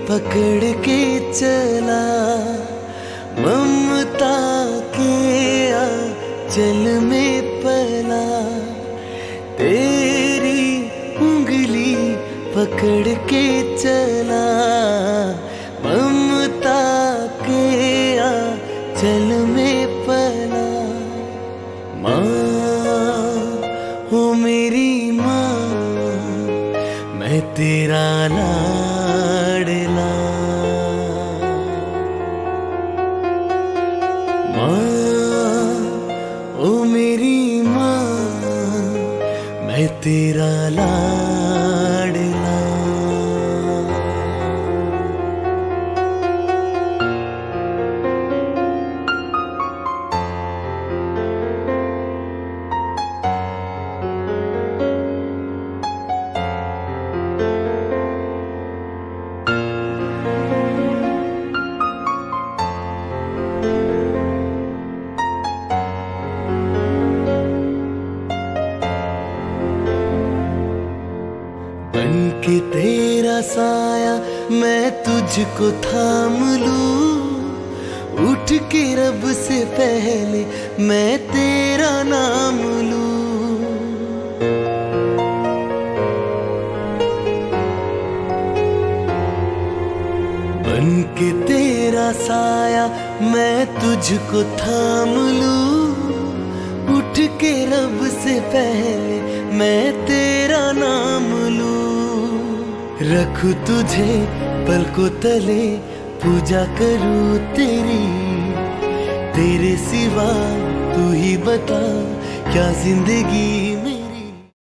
पकड़ के चला, ममता के आंचल में पला। तेरी उंगली पकड़ के चला, ममता के आंचल में पला। माँ हो मेरी माँ, मैं तेरा लाडला। माँ ओ मेरी माँ, मैं तेरा लाडला। बन के तेरा साया मैं तुझको थाम लूं, उठ के रब से पहले मैं तेरा नाम लूं। बन के तेरा साया मैं तुझको थाम लूं, उठ के रब से पहले मैं तेरा नाम लूं। रखूं तुझे पलकों तले, पूजा करूं तेरी, तेरे सिवा तू ही बता क्या जिंदगी में